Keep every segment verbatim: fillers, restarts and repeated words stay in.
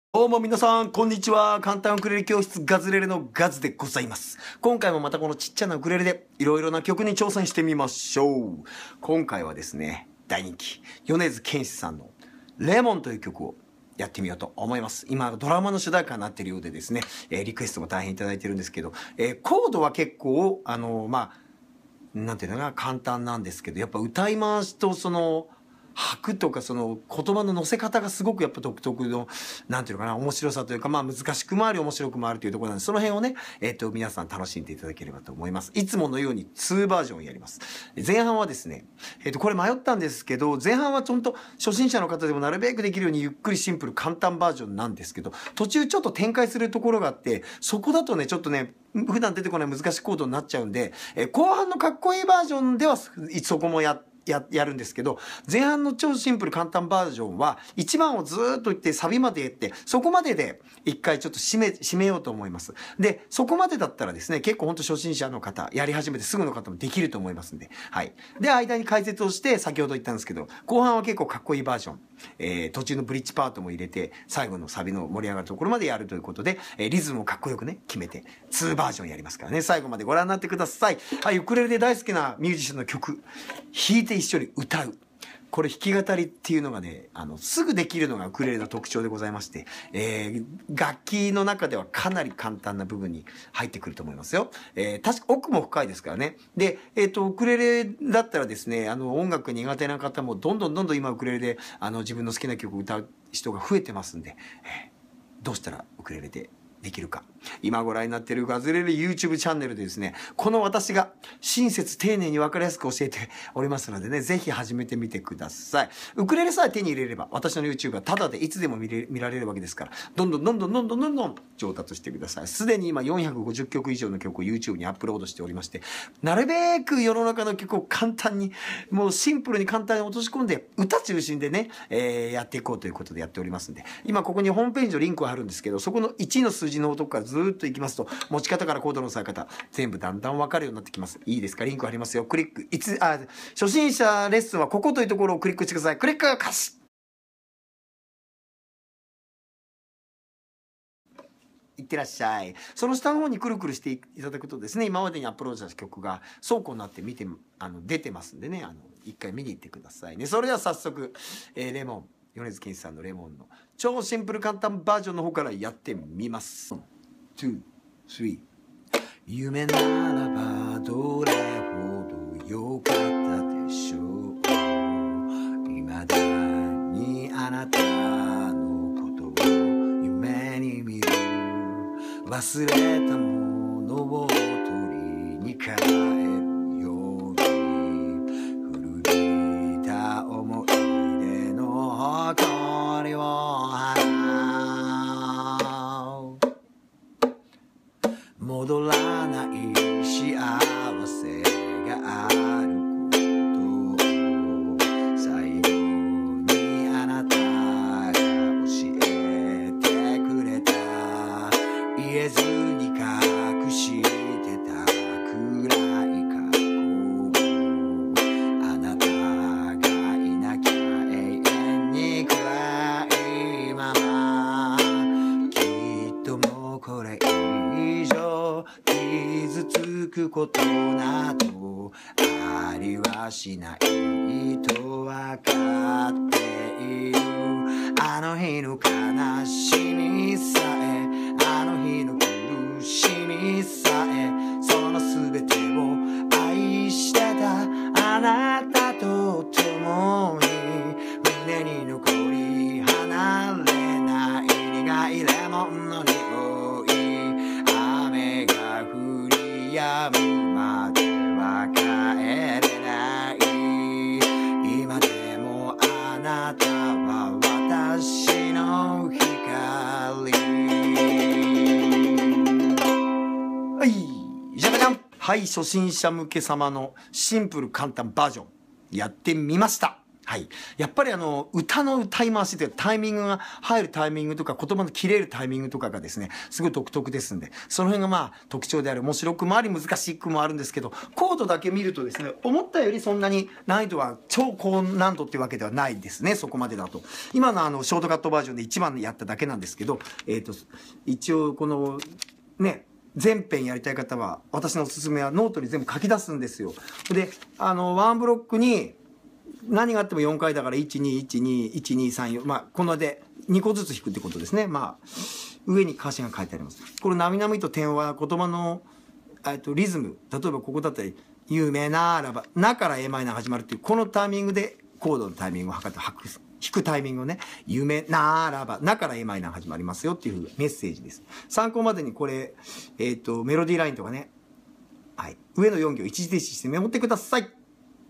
どうも皆さん、こんにちは。簡単ウクレレ教室ガズレレのガズでございます。今回もまたこのちっちゃなウクレレでいろいろな曲に挑戦してみましょう。今回はですね、大人気、米津玄師さんのレモンという曲をやってみようと思います。今、ドラマの主題歌になっているようでですね、えー、リクエストも大変いただいてるんですけど、えー、コードは結構、あのー、まあ、なんていうのかな、簡単なんですけど、やっぱ歌い回しとその、拍とかその言葉の乗せ方がすごくやっぱ独特の、なんていうのかな、面白さというか、まあ難しくもあり面白くもあるというところなんで、その辺をね、えっと、皆さん楽しんでいただければと思います。いつものようににバージョンをやります。前半はですね、えっと、これ迷ったんですけど、前半はちょっと初心者の方でもなるべくできるようにゆっくりシンプル簡単バージョンなんですけど、途中ちょっと展開するところがあって、そこだとね、ちょっとね、普段出てこない難しいコードになっちゃうんで、え後半のかっこいいバージョンではそこもやって、や, やるんですけど、前半の超シンプル簡単バージョンはいちばんをずーっといってサビまでやって、そこまでで一回ちょっと締め、締めようと思います。で、そこまでだったらですね、結構ほんと初心者の方、やり始めてすぐの方もできると思いますんで、はい。で、間に解説をして、先ほど言ったんですけど、後半は結構かっこいいバージョン、えー、途中のブリッジパートも入れて、最後のサビの盛り上がるところまでやるということで、えー、リズムをかっこよくね、決めて、にバージョンやりますからね、最後までご覧になってください。はい、ウクレレで大好きなミュージシャンの曲、弾いて一緒に歌う。これ弾き語りっていうのがね、あの、すぐできるのがウクレレの特徴でございまして、えー、楽器の中ではかなり簡単な部分に入ってくると思いますよ。えー、確か奥も深いですからね。で、えっと、ウクレレだったらですね、あの、音楽苦手な方もどんどんどんどん今ウクレレで、あの、自分の好きな曲を歌う人が増えてますんで、えー、どうしたらウクレレでできるか。今ご覧になっているガズレレ YouTube チャンネルでですね、この私が親切丁寧に分かりやすく教えておりますのでね、ぜひ始めてみてください。ウクレレさえ手に入れれば、私の YouTube はタダでいつでも見れ、見られるわけですから、どんどんどんどんどんどんどんどん上達してください。すでに今よんひゃくごじゅっきょく以上の曲を YouTube にアップロードしておりまして、なるべく世の中の曲を簡単に、もうシンプルに簡単に落とし込んで、歌中心でね、えー、やっていこうということでやっておりますんで、今ここにホームページのリンクはあるんですけど、そこのいちの数字のとこからずーっと行きますと、持ち方からコードの押さえ方、全部だんだん分かるようになってきます。いいですか？リンクありますよ。クリック。いつ、あ、初心者レッスンはここというところをクリックしてください。クリックカシッいってらっしゃい。その下の方にくるくるしていただくとですね、今までにアップロードした曲が倉庫になって見て、あの、出てますんでね、あの、一回見に行ってくださいね。それでは早速、えー、レモン、米津玄師さんのレモンの超シンプル簡単バージョンの方からやってみます。に、さん夢ならばどれほど良かったでしょう。未だにあなたのことを夢に見る。忘れたものを取りに帰るように、古びた思い出の誇りを払う。戻らない幸せがあることを最後にあなたが教えてくれた。言えずに隠してた暗い過去、あなたがいなきゃ永遠に暗いまま、きっともうこれ以上傷つくことなどありはしないとわかっている。あの日の悲しみさえ、あの日の苦しみさえ、その全てを愛してたあなたと共に、胸に残り離れない苦いレモンの匂い、雨が降り止むまでは帰れない。今でもあなたは私の光。はい、じゃじゃじゃん。はい、初心者向け様のシンプル簡単バージョンやってみました。 はい。やっぱりあの、歌の歌い回しというかタイミングが入るタイミングとか言葉の切れるタイミングとかがですね、すごい独特ですんで、その辺がまあ特徴である。面白くもあり難しくもあるんですけど、コードだけ見るとですね、思ったよりそんなに難易度は超高難度っていうわけではないですね、そこまでだと。今のあの、ショートカットバージョンで一番やっただけなんですけど、えっと、一応この、ね、全編やりたい方は、私のおすすめはノートに全部書き出すんですよ。で、あの、ワンブロックに、何があってもよんかいだから、いち、に、いち、に、いち、に、さん、よん。まあ、このでにこずつ弾くってことですね。まあ、上に歌詞が書いてあります。これ、なみなみと点は言葉の、えっと、リズム。例えばここだったり、有名ならば、なから エーマイナー始まるっていう、このタイミングでコードのタイミングを測って、弾くタイミングをね、夢ならば、なから エーマイナー始まりますよっていうメッセージです。参考までにこれ、えっと、メロディーラインとかね、はい。上のよん行一時停止してメモってください。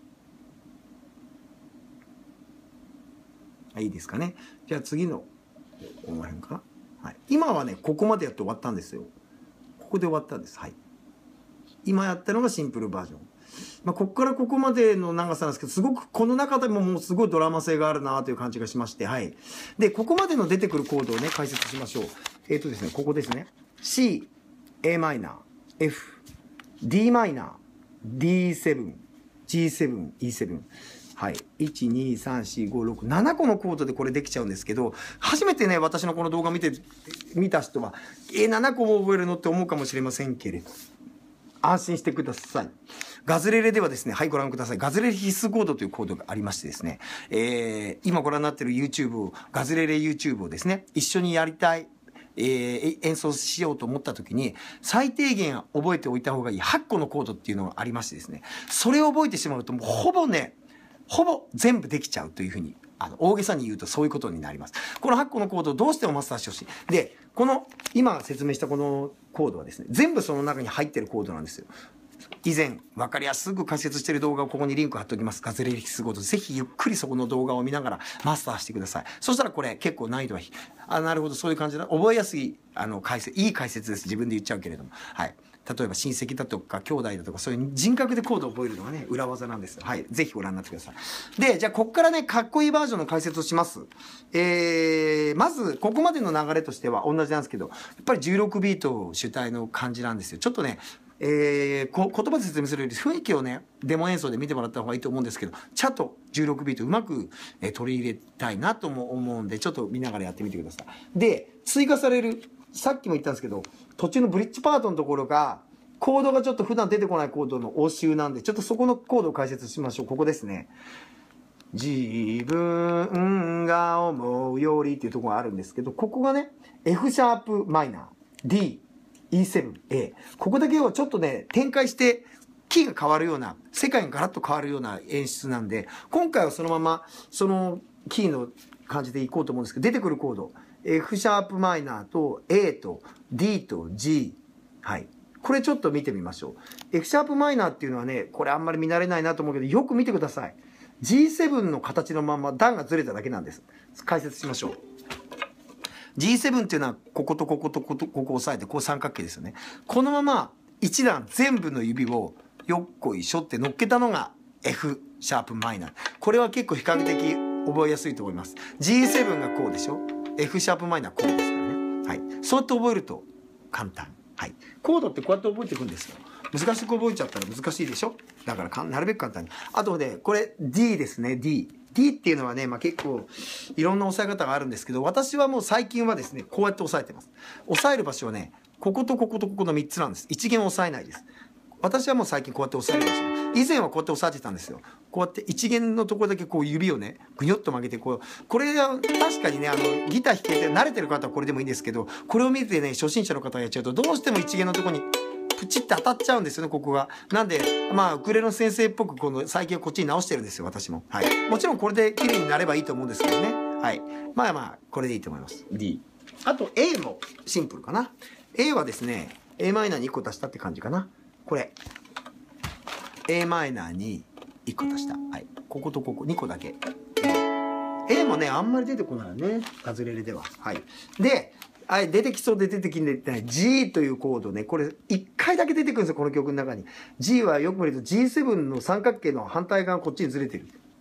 いいですかね。じゃあ次の、この辺かな。はい。今はね、ここまでやって終わったんですよ。ここで終わったんです。はい。今やったのがシンプルバージョン。まあ、ここからここまでの長さなんですけど、すごくこの中でももうすごいドラマ性があるなという感じがしまして、はい。で、ここまでの出てくるコードをね、解説しましょう。えっとですね、ここですね。C、エーマイナー、F、ディーマイナー、ディーセブン、ジーセブン、イーセブン。はい。いち、に、さん、よん、ご、ろく、ななこのコードでこれできちゃうんですけど、初めてね、私のこの動画見て、見た人は、え、ななこも覚えるのって思うかもしれませんけれど、安心してください。ガズレレではですね、はい、ご覧ください。ガズレレ必須コードというコードがありましてですね、えー、今ご覧になっている YouTube を、ガズレレ YouTube をですね、一緒にやりたい、えー、演奏しようと思った時に、最低限覚えておいた方がいいはっこのコードっていうのがありましてですね、それを覚えてしまうと、もうほぼね、ほぼ全部できちゃうというふうに、あの、大げさに言うとそういうことになります。このはっこのコードをどうしてもマスターしてほしい。で、この、今説明したこのコードはですね、全部その中に入ってるコードなんですよ。以前、わかりやすく解説している動画をここにリンク貼っておきます。ガズレレ必須コード。ぜひゆっくりそこの動画を見ながらマスターしてください。そしたらこれ結構難易度は、あ、なるほど、そういう感じだ。覚えやすい、あの、解説、いい解説です。自分で言っちゃうけれども。はい。例えば親戚だとか兄弟だとかそういう人格でコードを覚えるのがね、裏技なんですよ。はい。ぜひご覧になってください。で、じゃあこっからね、かっこいいバージョンの解説をします。えー、まず、ここまでの流れとしては同じなんですけど、やっぱりじゅうろくビート主体の感じなんですよ。ちょっとね、えー、こ言葉で説明するより雰囲気をね、デモ演奏で見てもらった方がいいと思うんですけど、ちゃんとじゅうろくビートうまく、えー、取り入れたいなとも思うんで、ちょっと見ながらやってみてください。で、追加される、さっきも言ったんですけど、途中のブリッジパートのところが、コードがちょっと普段出てこないコードの応酬なんで、ちょっとそこのコードを解説しましょう。ここですね。自分が思うよりっていうところがあるんですけど、ここがね、F シャープマイナー、D、イーセブン、A。ここだけをちょっとね、展開して、キーが変わるような、世界がガラッと変わるような演出なんで、今回はそのまま、そのキーの感じでいこうと思うんですけど、出てくるコード、F シャープマイナーと A と D と G。はい。これちょっと見てみましょう。F シャープマイナーっていうのはね、これあんまり見慣れないなと思うけど、よく見てください。ジーセブン の形のまま段がずれただけなんです。解説しましょう。ジーセブン っていうのは、こことこことこことここを押さえて、こう三角形ですよね。このまま一段全部の指をよっこいしょって乗っけたのが F シャープマイナー。これは結構比較的覚えやすいと思います。ジーセブン がこうでしょ。F シャープマイナーこうですからね。はい。そうやって覚えると簡単。はい。コードってこうやって覚えていくんですよ。難しく覚えちゃったら難しいでしょ。だからかなるべく簡単に。あとね、これ D ですね、D。D っていうのはね、まあ、結構いろんな押さえ方があるんですけど、私はもう最近はですね、こうやって押さえてます。押さえる場所はね、こことこことここのみっつなんです。一弦押さえないです。私はもう最近こうやって押さえる場所。以前はこうやって押さえてたんですよ。こうやって一弦のところだけこう指をね、ぐにょっと曲げてこう、これは確かにね、あの、ギター弾けて慣れてる方はこれでもいいんですけど、これを見てね、初心者の方がやっちゃうと、どうしても一弦のところに、プチって当たっちゃうんですよね、ここが。なんで、まあ、ウクレレの先生っぽく、この、最近はこっちに直してるんですよ、私も。はい。もちろんこれで綺麗になればいいと思うんですけどね。はい。まあまあ、これでいいと思います。D。あと、A もシンプルかな。A はですね、a マイナーにいっこ足したって感じかな。これ。a マイナーにいっこ足した。はい。こことここ、にこだけ。A もね、あんまり出てこないね。ガズレレでは。はい。で、はい、出てきそうで出てきてない G というコードね。これ、一回だけ出てくるんですよ、この曲の中に。G はよく見ると ジーセブン の三角形の反対側がこっちにずれてる。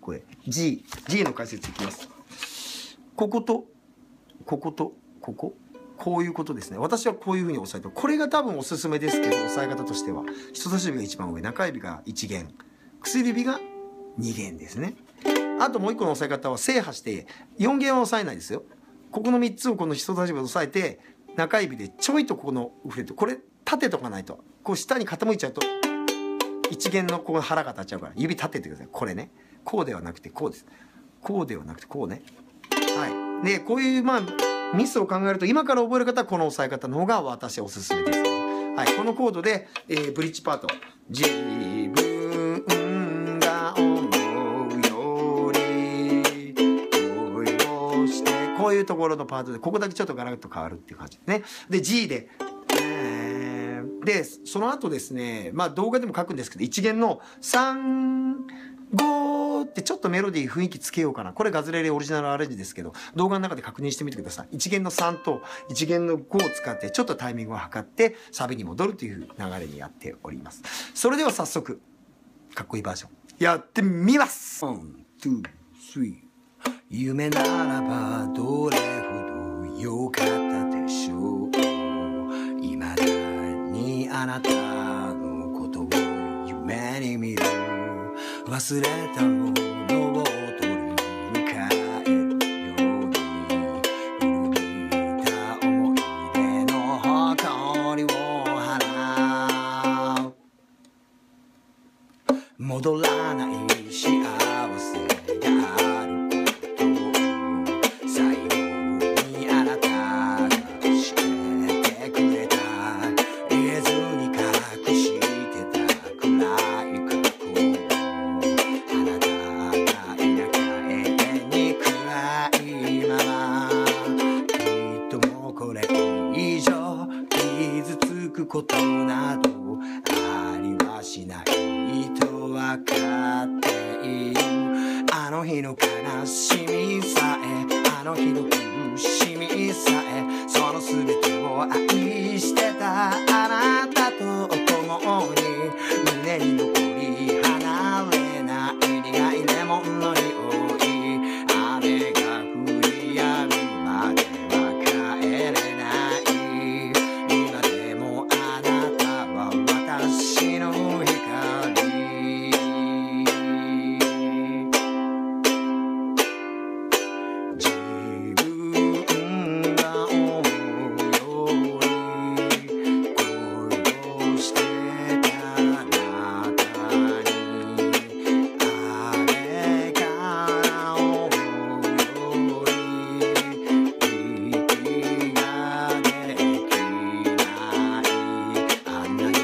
これ。G。G の解説いきます。ここと、ここと、ここ。こういうことですね。私はこういう風に押さえて、これが多分おすすめですけど、押さえ方としては。人差し指が一番上、中指がいち弦、薬指がに弦ですね。あともう一個の押さえ方は制覇して、よん弦は押さえないですよ。ここのみっつをこの人差し指で押さえて、中指でちょいとここのフレット、これ立てとかないと、こう下に傾いちゃうと、いち弦のここ腹が立っちゃうから、指立ててください。これね。こうではなくてこうです。こうではなくてこうね。はい。で、こういう、まあ、ミスを考えると、今から覚える方はこの押さえ方の方が私はおすすめです。はい。このコードで、えー、ブリッジパート。自分が思うより恋をして、こういうところのパートで、ここだけちょっとガラッと変わるっていう感じですね。で、G で、えー、で、その後ですね、まあ動画でも書くんですけど、いち弦のさん、ごってちょっとメロディー雰囲気つけようかな。これガズレレオリジナルアレンジですけど、動画の中で確認してみてください。いち弦のさんといち弦のごを使ってちょっとタイミングを測ってサビに戻るという流れにやっております。それでは早速、かっこいいバージョン、やってみます。ワン、ツー、スリー。夢ならばどれほど良かったでしょう。未だにあなたのことを夢に見る。忘れたものを取りに帰るように古びた思い出の誇りを払う。戻らない幸せがあることを最後にあなたが教えてくれた。言えずに隠してた暗い過去。ことなどありはしないとわかっている。あの日の悲しみさえ、あの日の苦しみさえ、その全てを愛してたあなたと共に胸に残り離れない苦いレモンの匂い。雨が降り止むまでは帰れない。私の光。自分が思うより恋をしてたあなたに、あれから思うより息ができない。あんなに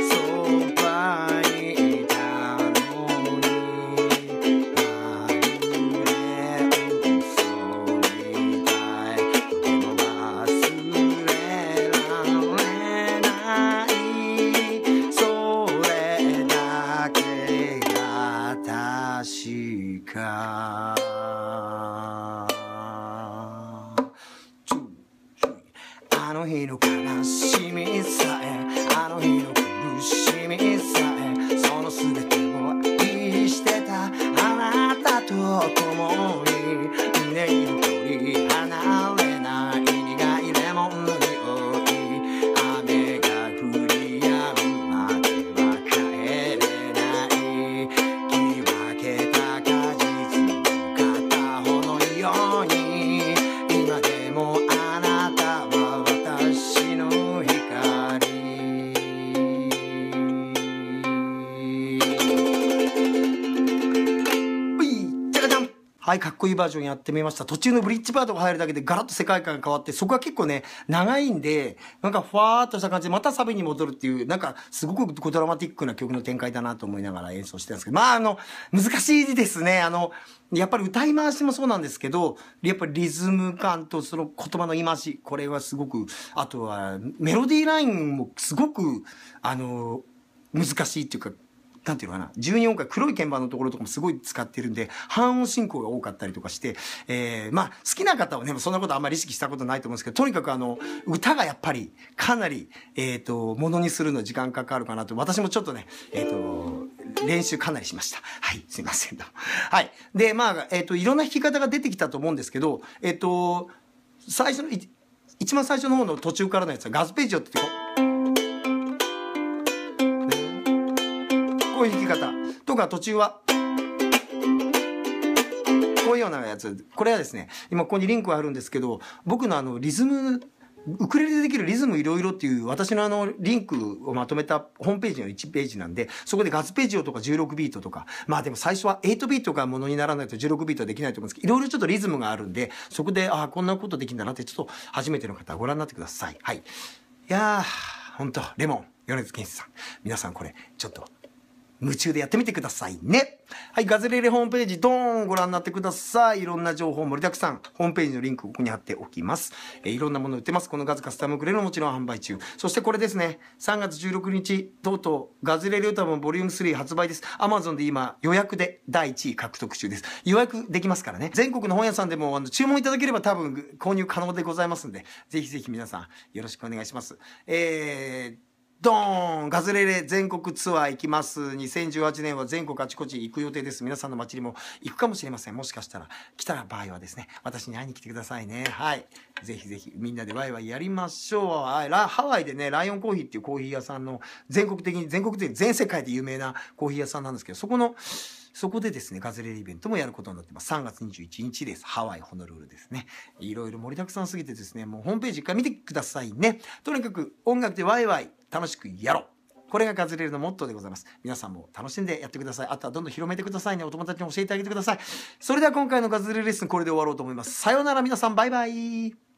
あの日の悲しみさえ、あの日の苦しみさえ、その全てを愛してたあなたと共に胸に残り離れない苦いレモンの匂い。雨が降り止むまでは帰れない。切り分けた果実の片方のように、今でもあなたは私の光。うい、じゃかじゃん。はい、かっこいいバージョンやってみました。途中のブリッジパートが入るだけでガラッと世界観が変わって、そこは結構ね、長いんで、なんかふわーっとした感じでまたサビに戻るっていう、なんかすごくドラマティックな曲の展開だなと思いながら演奏してたんですけど、まああの、難しいですね。あの、やっぱり歌い回しもそうなんですけど、やっぱりリズム感とその言葉の言い回し、これはすごく、あとはメロディーラインもすごく、あの、難しいっていうか、なんていうのかな、じゅうにおんかい黒い鍵盤のところとかもすごい使ってるんで、半音進行が多かったりとかして、えー、まあ、好きな方はね、そんなことあんまり意識したことないと思うんですけど、とにかくあの、歌がやっぱり、かなり、えっと、ものにするの時間かかるかなと、私もちょっとね、えっと、 練習かなりしました。はい、すいません。はい。で、まあ、えっと、いろんな弾き方が出てきたと思うんですけど、えっと、最初の、一番最初の方の途中からのやつはガスペジオって言ってこういう弾き方とか、途中はこういうようなやつ。これはですね、今ここにリンクがあるんですけど、僕のあのリズム、ウクレレでできるリズムいろいろっていう私のあのリンクをまとめたホームページのいちページなんで、そこでガスペジオとかじゅうろくビートとか、まあでも最初ははちビートがものにならないとじゅうろくビートはできないと思うんですけど、いろいろちょっとリズムがあるんで、そこで、ああ、こんなことできるんだなって、ちょっと初めての方はご覧になってください。はい。いやー、ほんと、レモン、米津玄師さん。皆さんこれ、ちょっと、夢中でやってみてくださいね。はい、ガズレレホームページ、ドーンご覧になってください。いろんな情報盛りだくさん。ホームページのリンクここに貼っておきます。えー、いろんなもの売ってます。このガズカスタムウクレレももちろん販売中。そしてこれですね、さんがつじゅうろくにち、とうとうガズレレ歌本ボリュームスリー発売です。Amazon で今予約でだいいちい獲得中です。予約できますからね。全国の本屋さんでもあの注文いただければ多分購入可能でございますんで、ぜひぜひ皆さんよろしくお願いします。えー、ドーンガズレレ全国ツアー行きます。にせんじゅうはちねんは全国あちこち行く予定です。皆さんの街にも行くかもしれません。もしかしたら来た場合はですね、私に会いに来てくださいね。はい。ぜひぜひみんなでワイワイやりましょう。はい。ラハワイでね、ライオンコーヒーっていうコーヒー屋さんの全国的に、全国的に全世界で有名なコーヒー屋さんなんですけど、そこの、そこでですね、ガズレレイベントもやることになってます。さんがつにじゅういちにちです。ハワイ、ホノルルですね。いろいろ盛りだくさんすぎてですね、もうホームページ一回見てくださいね。とにかく音楽でワイワイ楽しくやろう。これがガズレレのモットーでございます。皆さんも楽しんでやってください。あとはどんどん広めてくださいね。お友達に教えてあげてください。それでは今回のガズレレレッスンこれで終わろうと思います。さようなら皆さん、バイバイ。